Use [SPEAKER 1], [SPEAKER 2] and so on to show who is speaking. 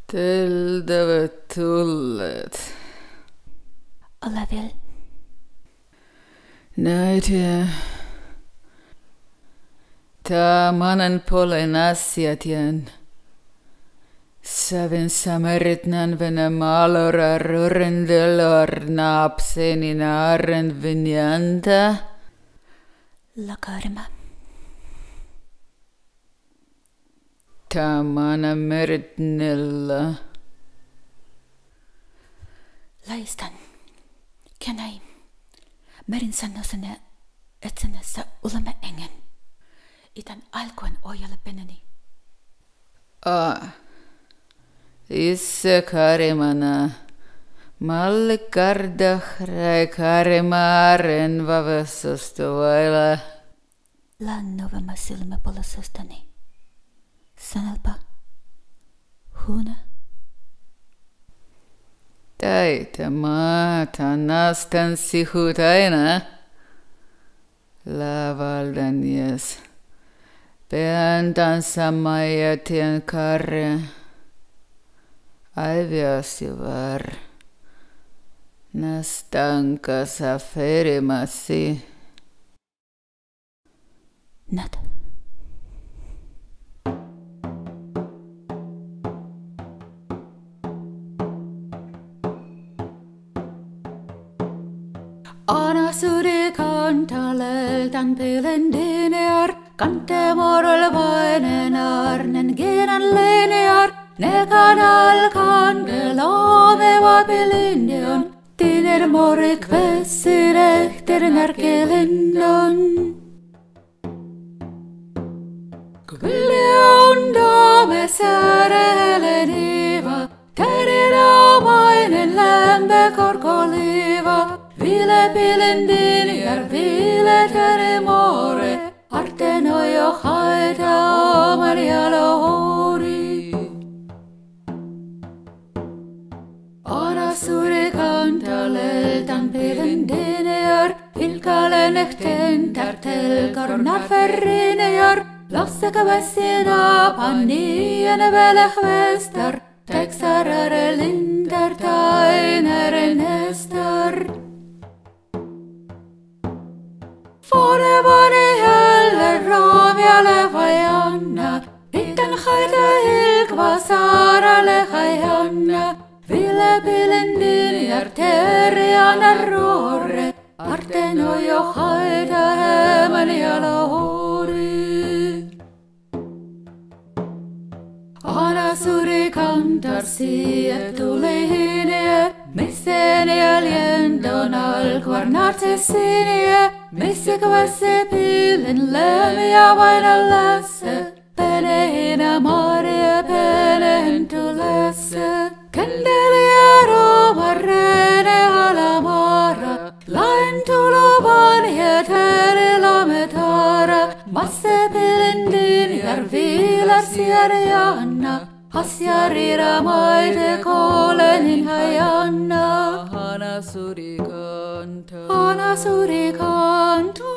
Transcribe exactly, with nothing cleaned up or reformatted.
[SPEAKER 1] Teiltä ovat tulleet.
[SPEAKER 2] Ole vielä.
[SPEAKER 1] Näitä. Tämän puolen asiatien. Säven sameritnan venä maalora rurendelor naapsenin aaren vinjanta.
[SPEAKER 2] Lakarma.
[SPEAKER 1] Tämän meritnellä.
[SPEAKER 2] Laistan. Kenai. Merin sanoisena, että senässä olemme engen. Itän alkuun ojalle peneni.
[SPEAKER 1] Ah. Isse karimana. Malli kardahrai karimaaren vavassustuvailla.
[SPEAKER 2] Lannuvama silmäpolasustani. Sanalpa. Huuna.
[SPEAKER 1] Taita maata nastan sihutaina. Lavaldan jes. Pean tanssamajatien karre. Aiviasivar. Nastankasa ferimasi.
[SPEAKER 2] Nat. Ana suri canta leltan pilendinear, cante morol vainen arnen genan linear, ne kanal kandelame va pilindion, tiner morik vessin ehter närkelindon. Kullion dame säreleniva, terinomainen lämpö korkoliva, vile pilendiniar, vile terimore, arteno jo haita oman jalohori. Ana suri canta leltan pilendiniar, ilkalen ehten tärtel kornar ferrinear, lasseka vässina pannien velehvestar, texarare lindar tainaren hästar. Forevani heller raamjale vajanna, itten haita ilkva saarale hajanna, vile pilendiniar teriana roore, arteno jo haita hämän jalohori. Ana suri kantar siet tuli hinie, missen jäljendon alkuar nartessinie, missä kvässe pillen lämmiä vaina lässe, penehinä marja penehen tulesse. Kendeliä rooma reene alamara, lain tuluvan heteri lametara, masse pilendin jär viilas järjanna, asjarira maite koolenin hajanna.
[SPEAKER 1] Ana suri canta.
[SPEAKER 2] Ana suri canta.